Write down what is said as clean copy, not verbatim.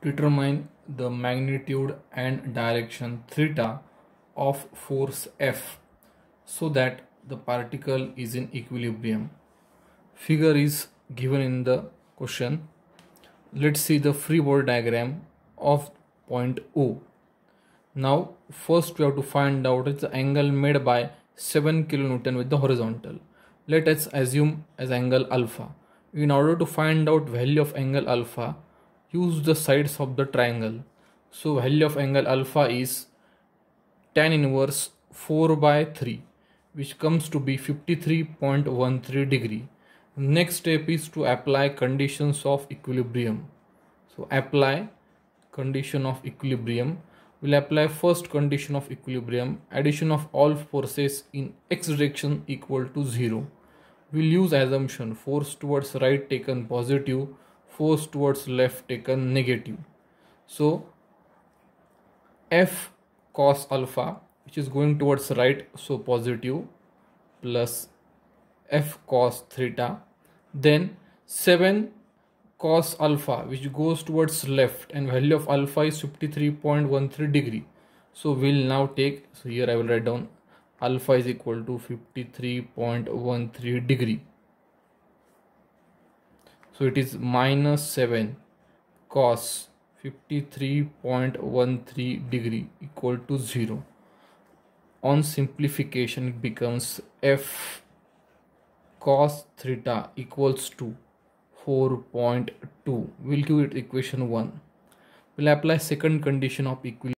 Determine the magnitude and direction theta of force F so that the particle is in equilibrium. Figure is given in the question. Let's see the free body diagram of point O. Now first we have to find out the angle made by 7 kN with the horizontal. Let us assume as angle alpha. In order to find out value of angle alpha, use the sides of the triangle. So value of angle alpha is tan inverse 4 by 3, which comes to be 53.13 degree. Next step is to apply conditions of equilibrium. So apply condition of equilibrium. We'll apply first condition of equilibrium, addition of all forces in x direction equal to 0. We'll use assumption force towards right taken positive, force towards left taken negative. So F cos alpha, which is going towards right, so positive, plus F cos theta, then 7 cos alpha, which goes towards left, and value of alpha is 53.13 degree. So we'll now take, so here I will write down alpha is equal to 53.13 degree. So it is minus 7 cos 53.13 degree equal to 0. On simplification it becomes F cos theta equals to 4.2. We'll give it equation 1. We'll apply second condition of equilibrium.